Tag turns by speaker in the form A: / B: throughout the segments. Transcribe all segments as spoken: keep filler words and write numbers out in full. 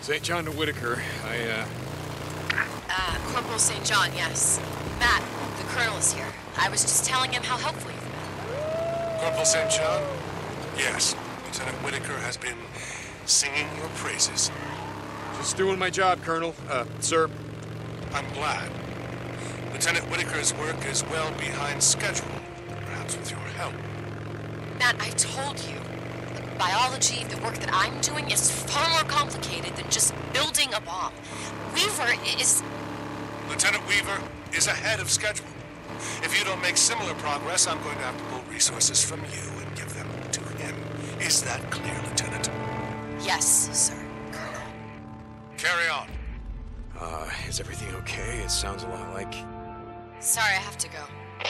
A: Saint John to Whitaker. I, uh...
B: Uh, Corporal Saint John, yes. Matt, the Colonel is here. I was just telling him how helpful you've been.
C: Corporal Saint John? Yes. Lieutenant Whitaker has been singing your praises.
A: Just doing my job, Colonel. Uh, sir.
C: I'm glad. Lieutenant Whitaker's work is well behind schedule, perhaps with your help.
B: Matt, I told you. Biology, the work that I'm doing, is far more complicated than just building a bomb. Weaver is...
C: Lieutenant Weaver is ahead of schedule. If you don't make similar progress, I'm going to have to pull resources from you and give them to him. Is that clear, Lieutenant?
B: Yes, sir, Colonel.
C: Carry on.
A: Uh, is everything okay? It sounds a lot like...
B: Sorry, I have to go.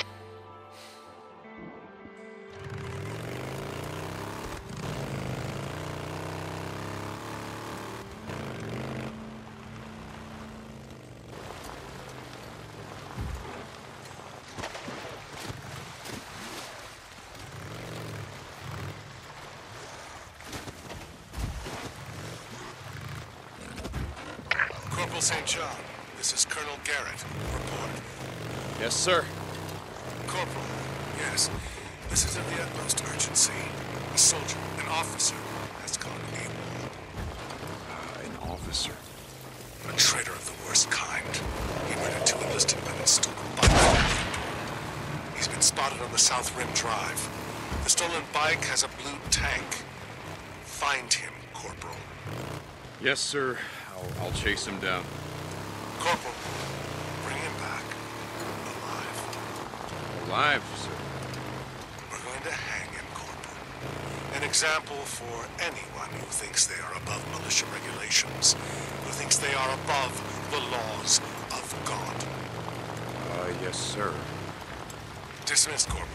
C: Corporal Saint John, this is Colonel Garrett. Report.
A: Yes, sir.
C: Corporal, yes. This is of the utmost urgency. A soldier, an officer, has gone AWOL.
A: Uh, an officer?
C: A traitor of the worst kind. He murdered two enlisted men and stole a bike. He's been spotted on the South Rim Drive. The stolen bike has a blue tank. Find him, Corporal.
A: Yes, sir. I'll, I'll chase him down.
C: Corporal, bring him back. Alive.
A: Alive, sir.
C: We're going to hang him, Corporal. An example for anyone who thinks they are above militia regulations, who thinks they are above the laws of God.
A: Uh, yes, sir.
C: Dismissed, Corporal.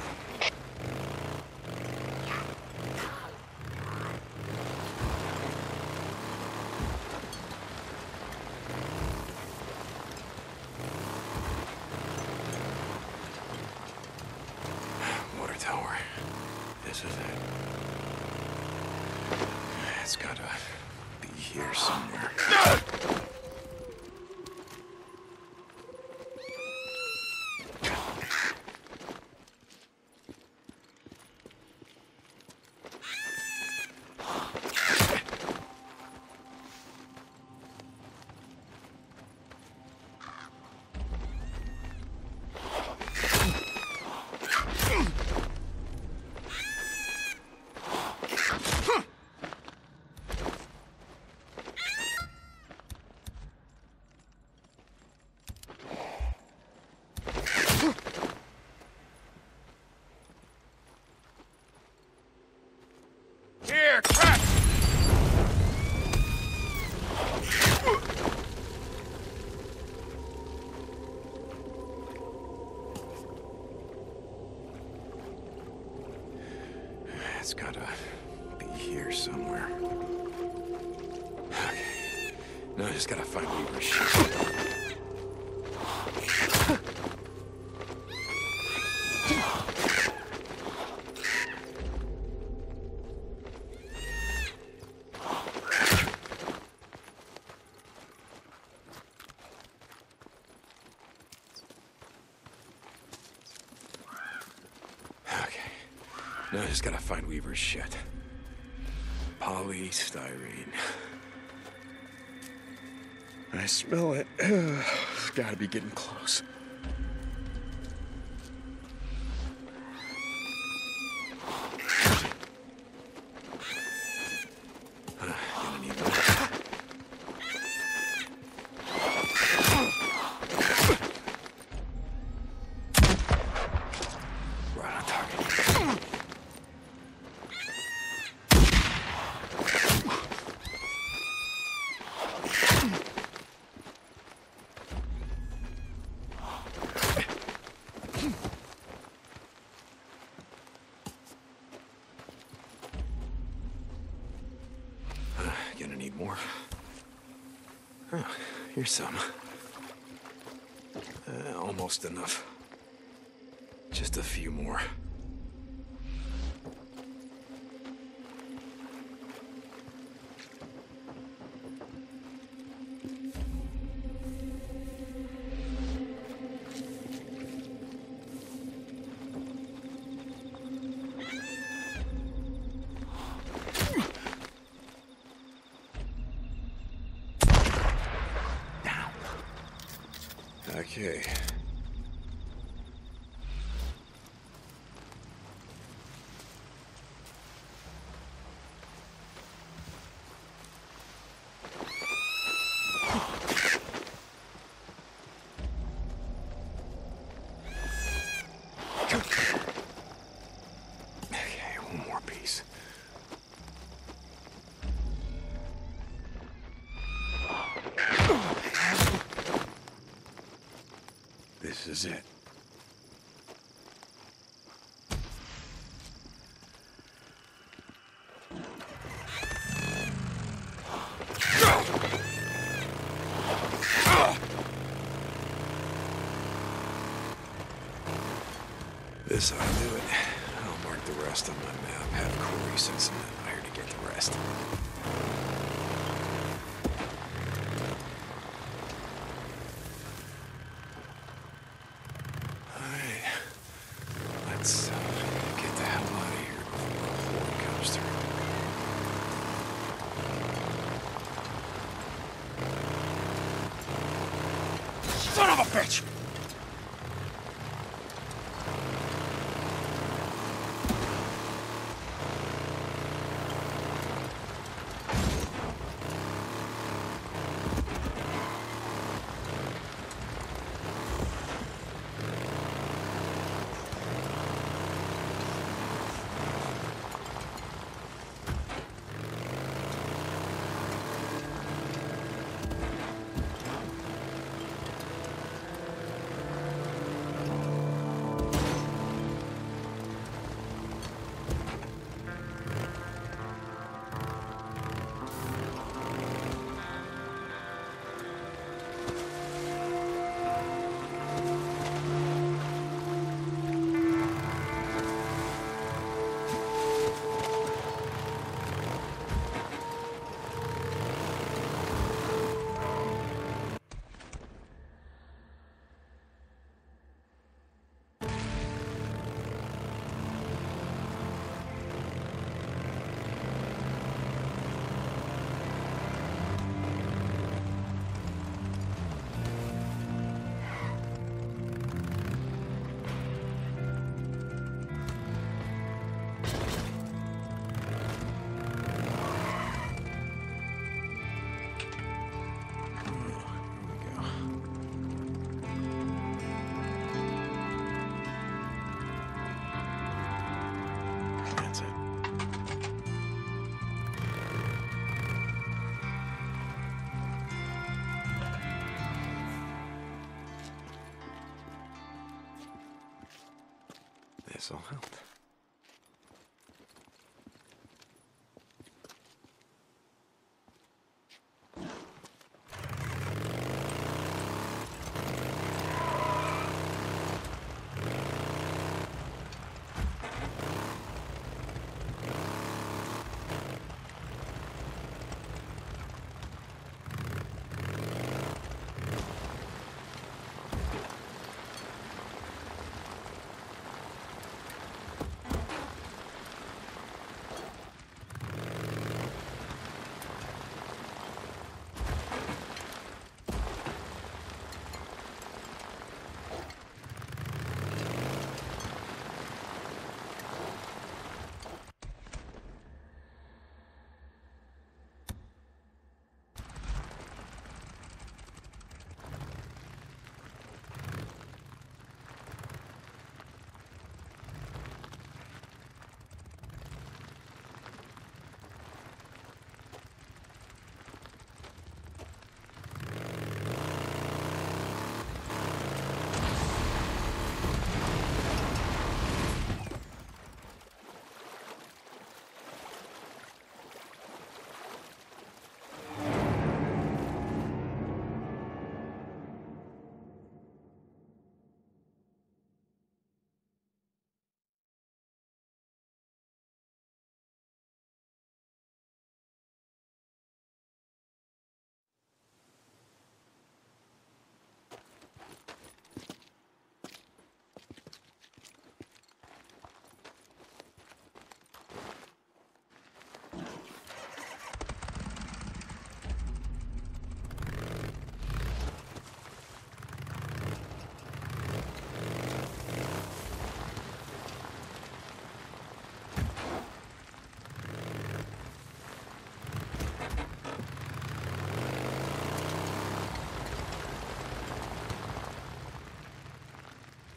A: Water tower. This is it. It's gotta be here somewhere. Here, crack! It's gotta be here somewhere. Okay. No, I just gotta find Weaver's shit. No, I just gotta find Weaver's shit. Polystyrene. I smell it. It's gotta be getting close. Uh, gonna need more. Right on target. Gonna need more. Oh, here's some. Uh, almost enough. Just a few more. Okay. Okay, one more piece. This is it. This ought to do it. I'll mark the rest on my map, have Corey send some men here to get the rest. Alright. Let's uh, get the hell out of here before a horde comes through. Son of a bitch! That's it. This'll help.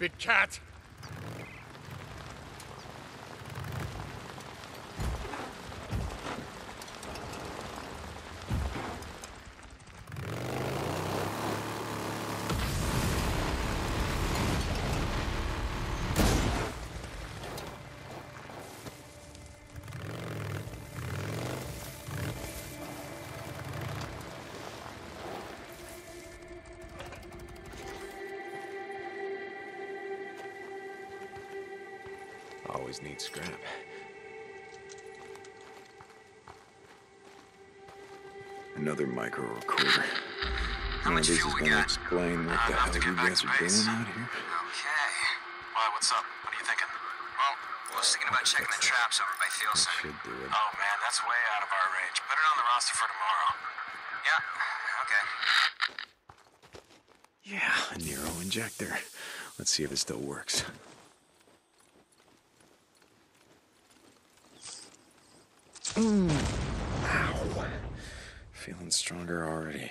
D: stupid cat!
A: Always need scrap. Another micro recorder.
E: How much
A: this
E: fuel
A: is
E: we
A: gonna
E: got?
A: explain what
E: Uh,
A: the
E: enough
A: hell
E: to get
A: you
E: back
A: guys
E: to
A: are
E: base.
A: doing out here.
E: Okay. Why, what's up? What are you thinking? Well, I was thinking about checking the traps over by
A: That
E: Thielsen.
A: should do it.
E: Oh, man, that's way out of our range. Put it on the roster for tomorrow. Yeah, okay.
A: Yeah, a Nero injector. Let's see if it still works. Mm. Ow. Feeling stronger already.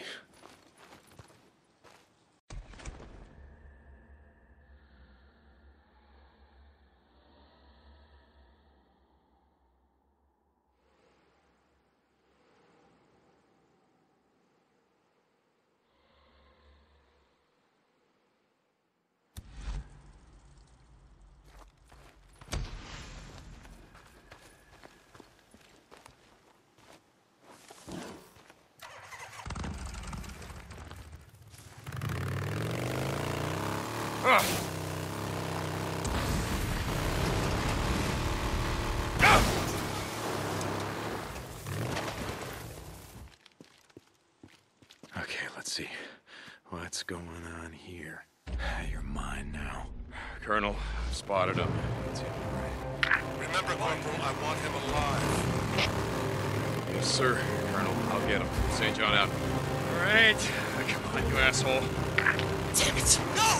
A: Okay, let's see. What's going on here? You're mine now.
D: Colonel, spotted him.
A: That's it, right?
C: Remember, Corporal, I want him alive.
D: Yes, sir. Colonel, I'll get him. Saint John out. All right. Come on, you asshole.
B: Damn it! No!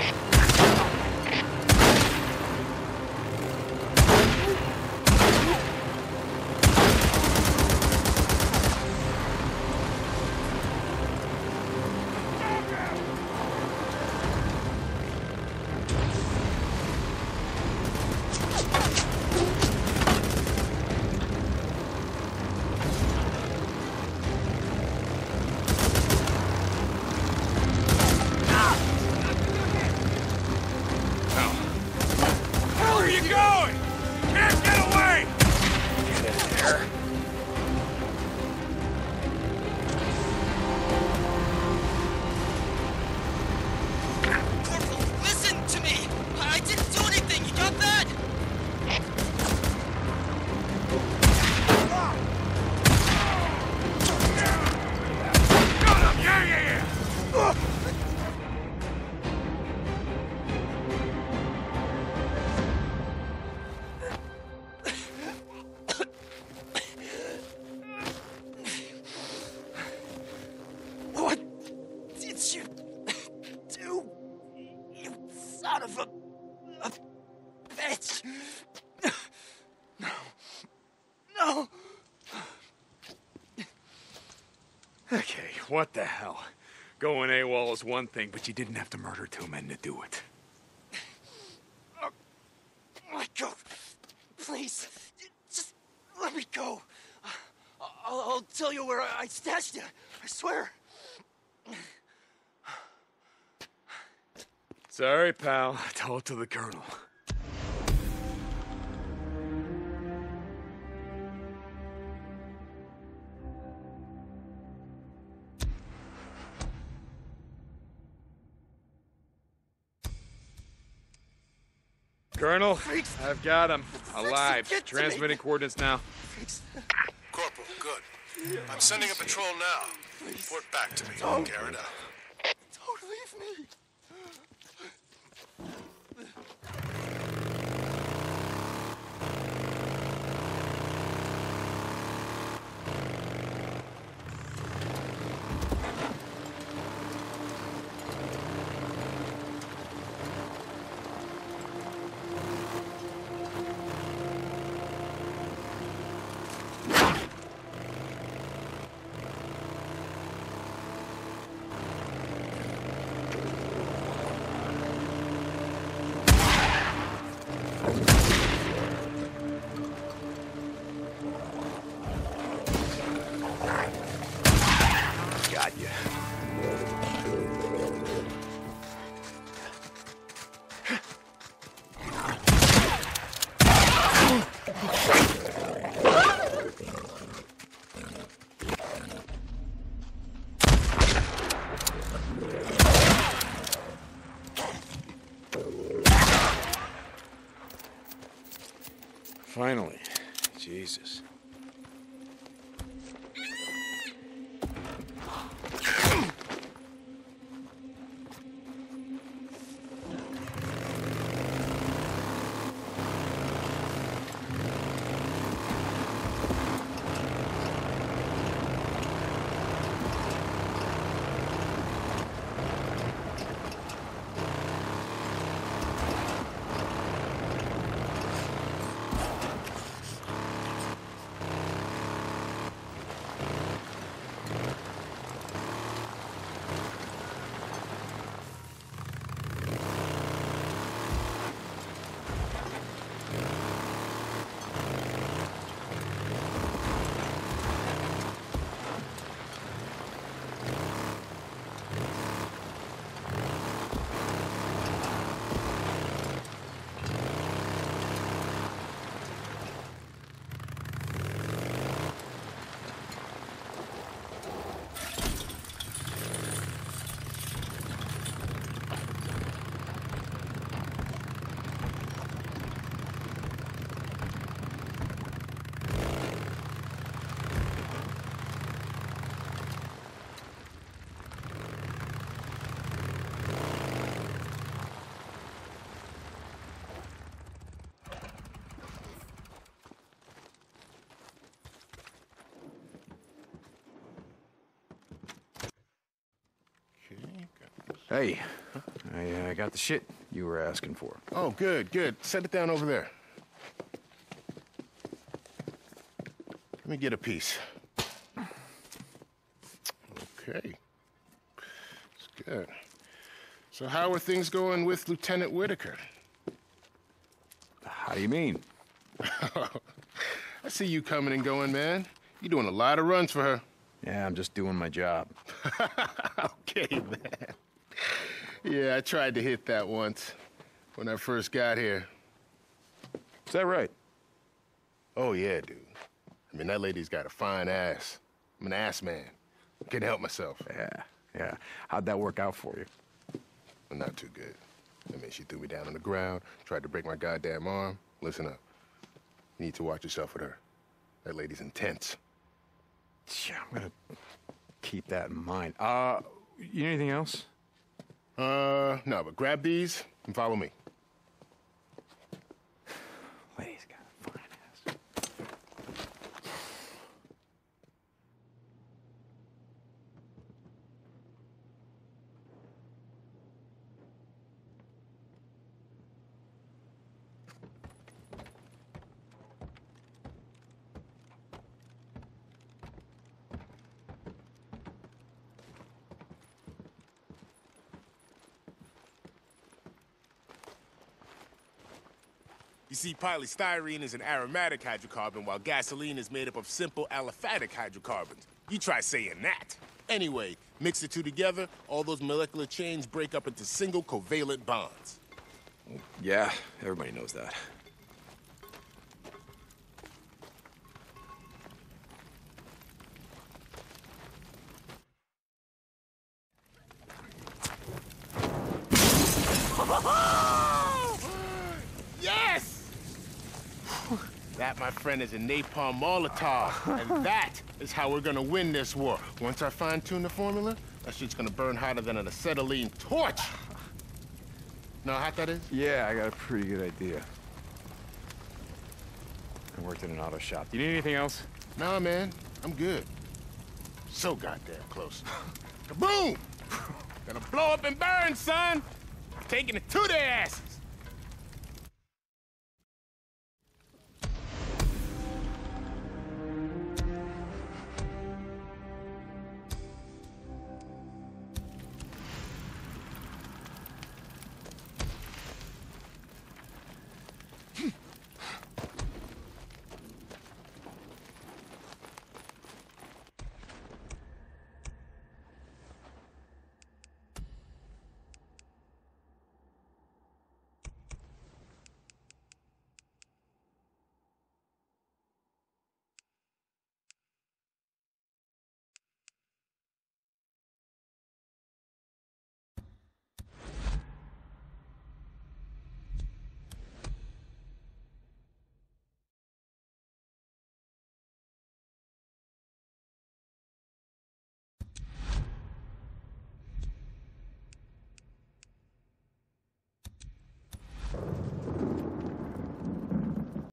D: Okay, what the hell? Going AWOL is one thing, but you didn't have to murder two men to do it.
F: Uh, let go. Please. Just let me go. I'll, I'll tell you where I stashed it. I swear.
D: Sorry, pal. Tell it to the Colonel. Colonel,
F: Freaks.
D: I've got him. Alive.
F: Get to
D: Transmitting
F: me.
D: coordinates now.
F: Freaks.
C: Corporal, good. I'm sending a patrol now. Report back to me.
F: Don't.
C: Carry it out.
F: Don't leave me.
D: Got you. Finally. Jesus. Hey, I uh, got the shit you were asking for.
G: Oh, good, good. Set it down over there. Let me get a piece. Okay. It's good. So how are things going with Lieutenant Whitaker?
D: How do you mean?
G: I see you coming and going, man. You're doing a lot of runs for her.
D: Yeah, I'm just doing my job.
G: Okay, man. Yeah, I tried to hit that once when I first got here.
D: Is that right?
G: Oh, yeah, dude. I mean, that lady's got a fine ass. I'm an ass man. Can't help myself.
D: Yeah, yeah. How'd that work out for you?
G: Well, not too good. I mean, she threw me down on the ground, tried to break my goddamn arm. Listen up. You need to watch yourself with her. That lady's intense.
D: Yeah, I'm gonna keep that in mind. Uh, you need anything else?
G: Uh, no, but grab these and follow me.
D: Lady's got a fine ass.
H: You see, polystyrene is an aromatic hydrocarbon, while gasoline is made up of simple aliphatic hydrocarbons. You try saying that. Anyway, mix the two together, all those molecular chains break up into single covalent bonds.
A: Yeah, everybody knows that.
H: Yes! That, my friend, is a napalm Molotov, and that is how we're gonna win this war. Once I fine-tune the formula, that shit's gonna burn hotter than an acetylene torch. Know how hot that is?
D: Yeah, I got a pretty good idea. I worked in an auto shop. Do you need anything else?
G: Nah, man, I'm good. So goddamn close. Kaboom!
H: Gonna blow up and burn, son! Taking it to their ass!